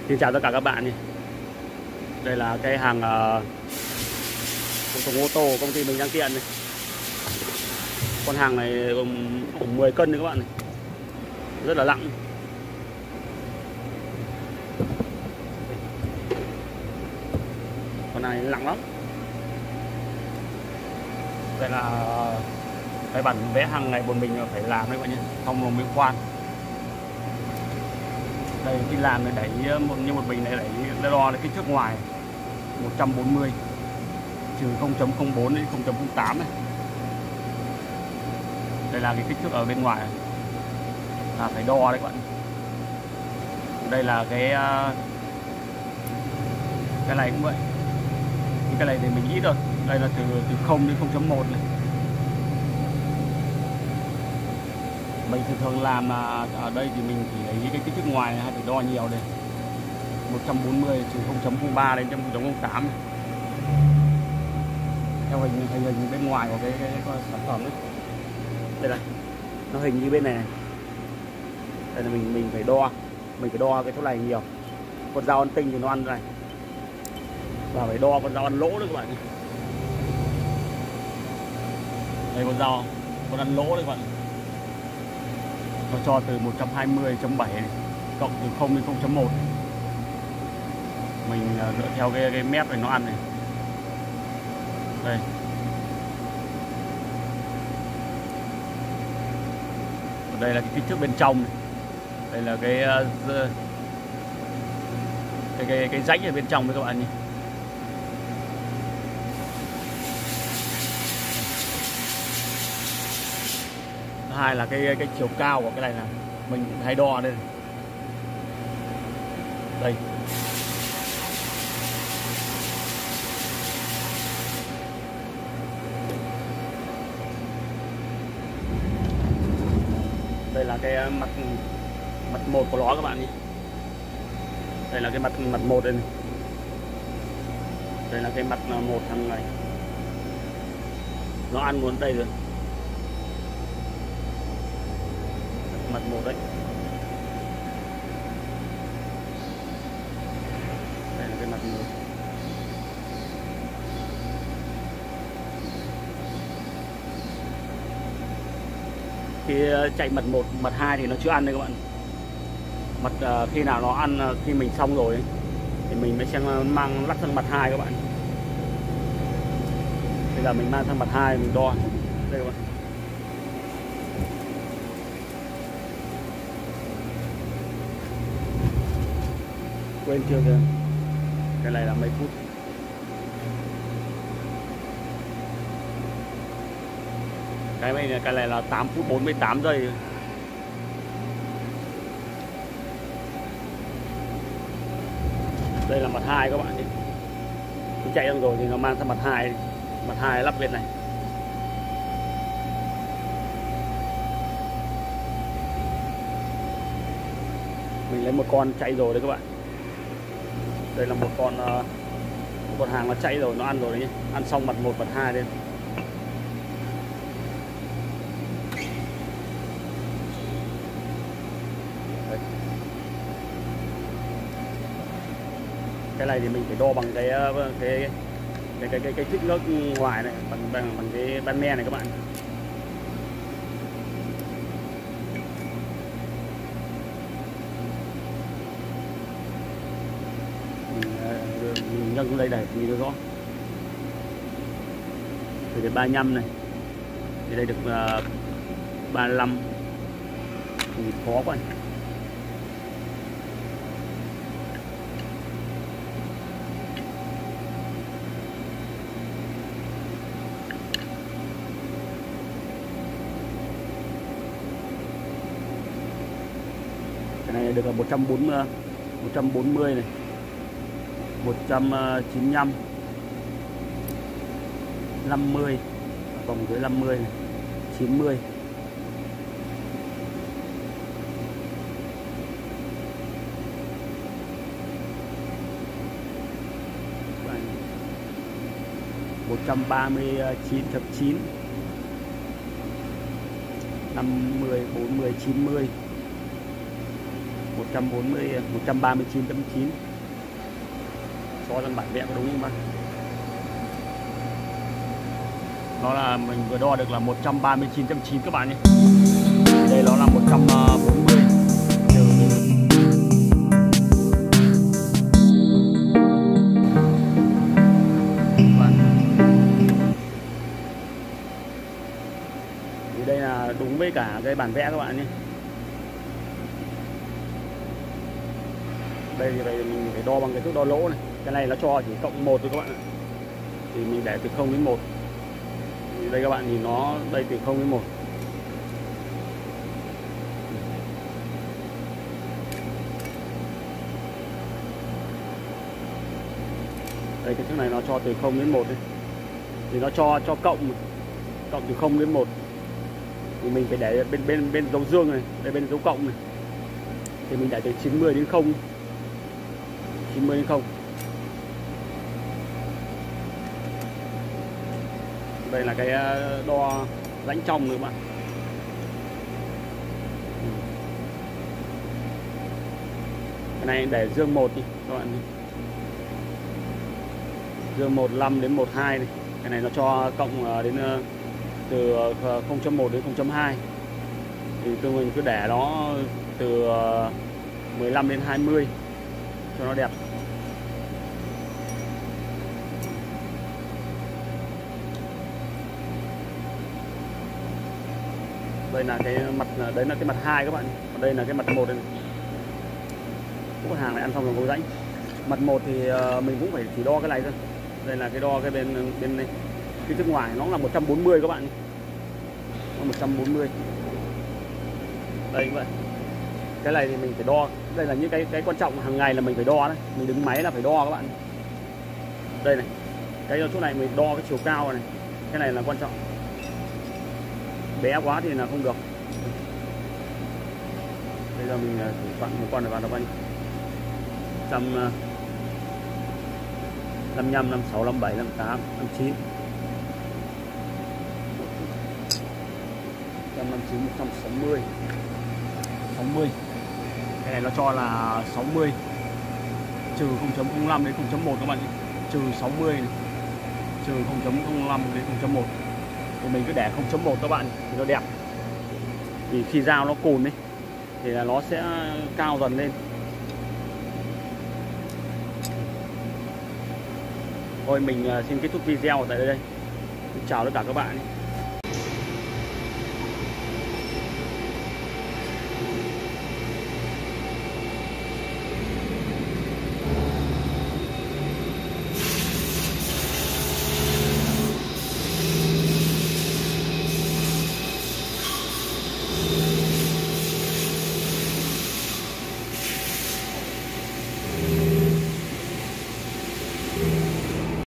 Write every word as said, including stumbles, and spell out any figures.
Xin chào tất cả các bạn nhé. Đây là cái hàng uh, phụ tùng ô tô công ty mình đang kiện này. Con hàng này gồm khoảng mười cân đấy các bạn này. Rất là nặng. Con này nặng lắm. Đây là cái bản vẽ hàng ngày bọn mình phải làm đấy các bạn nhé. Không một miếng khoan. Đây khi làm thì đẩy một như một bình này đẩy đo cái kích thước ngoài một trăm bốn mươi trừ không chấm không bốn đến không chấm không tám này. Đây là cái kích thước ở bên ngoài là phải đo đấy các bạn. Đây là cái cái này cũng vậy. Cái này thì mình ít rồi. Đây là từ từ không đến không chấm một này. Mình thường thường làm là ở đây thì mình chỉ lấy cái kích thước ngoài hay phải đo nhiều đây. một trăm bốn mươi trừ không chấm không ba đến không chấm không tám này. Theo hình hình hình bên ngoài của cái, cái, cái, cái sản phẩm đấy. Đây này. Nó hình như bên này này. Đây là mình mình phải đo, mình phải đo cái chỗ này nhiều. Con dao ăn tinh thì nó ăn này. Và phải đo con dao ăn lỗ đấy các bạn. Đây con dao, con ăn lỗ đấy các bạn. Nó cho từ một trăm hai mươi chấm bảy cộng từ không đến không chấm một. Mình dựa theo cái, cái mép này nó ăn này. Đây. Còn đây là cái kích thước bên trong này. Đây là cái cái cái, cái rãnh ở bên trong đấy các bạn nhé. Hai là cái cái chiều cao của cái này là mình hay đo đây. Đây. Đây là cái mặt mặt một của nó các bạn nhé. Đây là cái mặt mặt một đây này. Đây là cái mặt một thằng này. Nó ăn muốn đây rồi. Mặt một đấy. Đây là cái mặt một. Khi chạy mặt một, mặt hai thì nó chưa ăn đây các bạn. Mặt uh, khi nào nó ăn uh, khi mình xong rồi ấy, thì mình mới sang mang lắc sang mặt hai các bạn. Bây giờ mình mang sang mặt hai mình đo. Đây các bạn. Quên chưa kìa. Cái này là mấy phút. Cái này, cái này là tám phút bốn mươi tám giây. Đây là mặt hai các bạn nhé. Chạy xong rồi thì nó mang sang mặt hai. Mặt hai lắp bên này. Mình lấy một con chạy rồi đấy các bạn. Đây là một con uh, một con hàng nó chạy rồi, nó ăn rồi đấy nhé. Ăn xong mặt một, mặt hai đây. Đây. Cái này thì mình phải đo bằng cái cái cái cái cái, cái kích nước ngoài này, bằng bằng bằng cái ban me này các bạn. Mình nhân đây này nhìn được rõ. Thì đến ba mươi lăm này. Thì đây được uh, ba mươi lăm. Thì khó quá. Cái này được là một trăm bốn mươi, một trăm bốn mươi này. một trăm chín mươi lăm, năm mươi, vòng dưới năm mươi này, chín mươi. một trăm ba mươi chín chấm chín, năm mươi, bốn mươi, chín mươi, một trăm bốn mươi, một trăm ba mươi chín chấm chín. So với bản vẽ có đúng không bác? Nó là mình vừa đo được là một trăm ba mươi chín chấm chín các bạn nhé. Đây nó là một trăm bốn mươi. Thì đây là đúng với cả cái bản vẽ các bạn nhé. Đây thì mình phải đo bằng cái thước đo lỗ này. Cái này nó cho chỉ cộng một thôi các bạn ạ. Thì mình để từ không đến một. Thì đây các bạn nhìn nó đây từ không đến một. Đây cái thước này nó cho từ không đến một. Thì nó cho cho cộng cộng từ không đến một. Thì mình phải để bên bên bên dấu dương này, đây bên dấu cộng này. Thì mình để từ chín mươi đến không. chín mươi đến không. Đây là cái đo rãnh trong nữa các bạn. Cái này để dương một đi các bạn. Dương một mươi lăm đến một mươi hai này. Cái này nó cho cộng đến từ không chấm một đến không chấm hai. Thì tôi mình cứ để nó từ mười lăm đến hai mươi cho nó đẹp. Đây là cái mặt, đấy là cái mặt hai các bạn. Còn đây là cái mặt một này. Có hàng này ăn xong rồi có rãnh. Mặt một thì mình cũng phải chỉ đo cái này thôi. Đây là cái đo cái bên bên này. Cái trước ngoài nó là một trăm bốn mươi các bạn. Nó một trăm bốn mươi. Đây các bạn. Cái này thì mình phải đo. Đây là những cái cái quan trọng hàng ngày là mình phải đo đấy. Mình đứng máy là phải đo các bạn. Đây này. Cái chỗ này mình đo cái chiều cao này. Cái này là quan trọng. Bé quá thì là không được. Bây giờ mình thử chọn một con này vào nó bao nhiêu? một trăm năm mươi lăm, năm mươi sáu, năm mươi bảy, năm mươi tám, năm mươi chín. một trăm năm mươi chín, một trăm sáu mươi. sáu mươi. Cái này nó cho là sáu mươi. Trừ không chấm không năm đến không chấm một các bạn. Trừ sáu mươi này. Trừ không chấm không năm đến không chấm một. Thì mình cứ để không chấm một các bạn thì nó đẹp. Vì khi dao nó cùn ấy thì là nó sẽ cao dần lên. Thôi mình xin kết thúc video tại đây. Chào tất cả các bạn.